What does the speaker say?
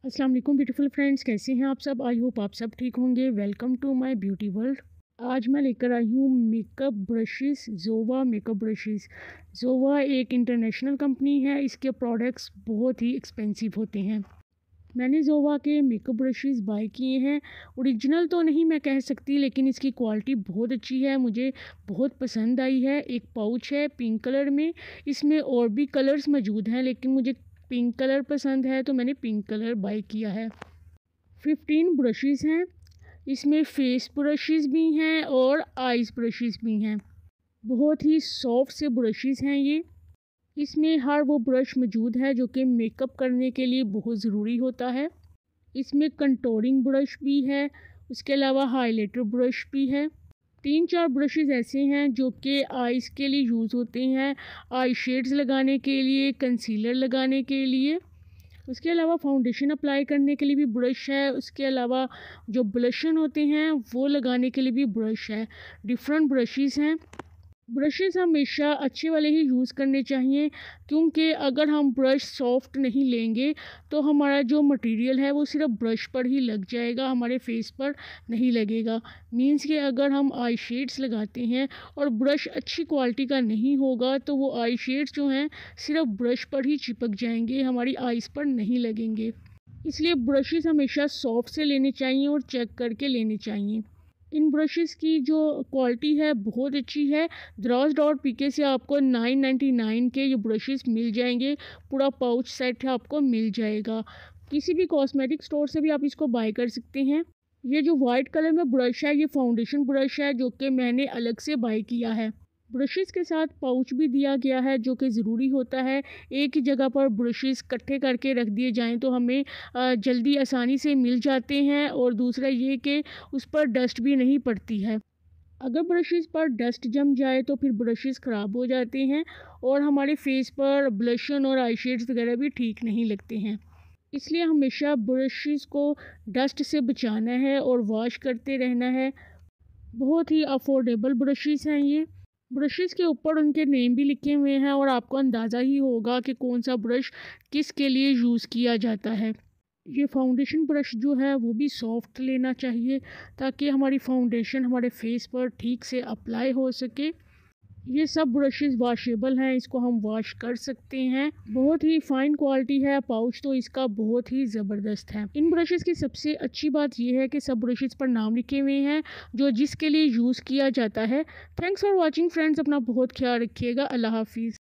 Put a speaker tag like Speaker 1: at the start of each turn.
Speaker 1: अस्सलाम वालेकुम beautiful friends, कैसे हैं आप सब। आई होप आप सब ठीक होंगे। Welcome to my beauty world. आज मैं लेकर आई हूँ मेकअप ब्रशेस, जोवा मेकअप ब्रशेस। जोवा एक इंटरनेशनल कंपनी है। इसके प्रोडक्ट्स बहुत ही एक्सपेंसिव होते हैं। मैंने जोवा के मेकअप ब्रशेस बाय किए हैं। ओरिजिनल तो नहीं मैं कह सकती, लेकिन इसकी क्वालिटी बहुत अच्छी है, मुझे बहुत पसंद आई है। एक पाउच है पिंक कलर में। इसमें और भी कलर्स मौजूद हैं, लेकिन मुझे पिंक कलर पसंद है तो मैंने पिंक कलर बाय किया है। 15 ब्रशेस हैं। इसमें फेस ब्रशेस भी हैं और आइज़ ब्रशेस भी हैं। बहुत ही सॉफ्ट से ब्रशेस हैं ये। इसमें हर वो ब्रश मौजूद है जो कि मेकअप करने के लिए बहुत ज़रूरी होता है। इसमें कंटूरिंग ब्रश भी है, उसके अलावा हाइलाइटर ब्रश भी है। 3-4 ब्रशेस ऐसे हैं जो कि आइज़ के लिए यूज़ होते हैं, आई शेड्स लगाने के लिए, कंसीलर लगाने के लिए। उसके अलावा फाउंडेशन अप्लाई करने के लिए भी ब्रश है। उसके अलावा जो ब्लशन होते हैं वो लगाने के लिए भी ब्रश है। डिफरेंट ब्रशेस हैं। ब्रशेस हमेशा अच्छे वाले ही यूज़ करने चाहिए, क्योंकि अगर हम ब्रश सॉफ्ट नहीं लेंगे तो हमारा जो मटेरियल है वो सिर्फ ब्रश पर ही लग जाएगा, हमारे फेस पर नहीं लगेगा। मींस कि अगर हम आई शेड्स लगाते हैं और ब्रश अच्छी क्वालिटी का नहीं होगा तो वो आई शेड्स जो हैं सिर्फ ब्रश पर ही चिपक जाएंगे, हमारी आइज़ पर नहीं लगेंगे। इसलिए ब्रशेस हमेशा सॉफ्ट से लेने चाहिए और चेक करके लेने चाहिए। इन ब्रशेस की जो क्वालिटी है बहुत अच्छी है। Drawz.pk से आपको 999 के ये ब्रशेस मिल जाएंगे। पूरा पाउच सेट है, आपको मिल जाएगा। किसी भी कॉस्मेटिक स्टोर से भी आप इसको बाय कर सकते हैं। ये जो वाइट कलर में ब्रश है ये फाउंडेशन ब्रश है जो कि मैंने अलग से बाय किया है। ब्रशेस के साथ पाउच भी दिया गया है जो कि ज़रूरी होता है। एक ही जगह पर ब्रशेस इकट्ठे करके रख दिए जाएं तो हमें जल्दी आसानी से मिल जाते हैं, और दूसरा ये कि उस पर डस्ट भी नहीं पड़ती है। अगर ब्रशेस पर डस्ट जम जाए तो फिर ब्रशेस ख़राब हो जाते हैं और हमारे फेस पर ब्लशन और आई शेड्स वगैरह भी ठीक नहीं लगते हैं। इसलिए हमेशा ब्रशेस को डस्ट से बचाना है और वॉश करते रहना है। बहुत ही अफोर्डेबल ब्रशेस हैं ये। ब्रशेस के ऊपर उनके नेम भी लिखे हुए हैं और आपको अंदाज़ा ही होगा कि कौन सा ब्रश किस के लिए यूज़ किया जाता है। ये फाउंडेशन ब्रश जो है वो भी सॉफ्ट लेना चाहिए ताकि हमारी फाउंडेशन हमारे फेस पर ठीक से अप्लाई हो सके। ये सब ब्रशेस वॉशेबल हैं, इसको हम वॉश कर सकते हैं। बहुत ही फाइन क्वालिटी है। पाउच तो इसका बहुत ही ज़बरदस्त है। इन ब्रशेस की सबसे अच्छी बात यह है कि सब ब्रशेस पर नाम लिखे हुए हैं जो जिसके लिए यूज़ किया जाता है। Thanks for watching friends. अपना बहुत ख्याल रखिएगा। अल्लाह हाफिज़।